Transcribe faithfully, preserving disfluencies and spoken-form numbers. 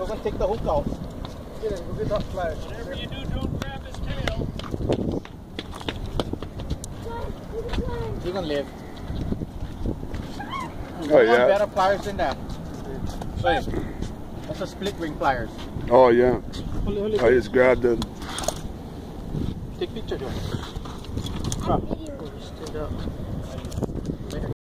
gonna take the hook out. Get it, go get that flag. Whatever you do, don't grab his tail. He's gonna live. Oh yeah. Better pliers than that. Wait, that's a split ring pliers. Oh yeah. Hold it, hold it. I just grabbed it. Take picture, Joe. Stand up.